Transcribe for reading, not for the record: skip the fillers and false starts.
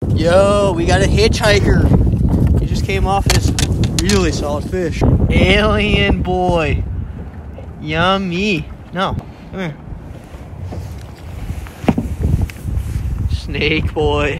Yo, we got a hitchhiker. He just came off this really solid fish. Alien boy. Yummy. No, come here. Snake boy.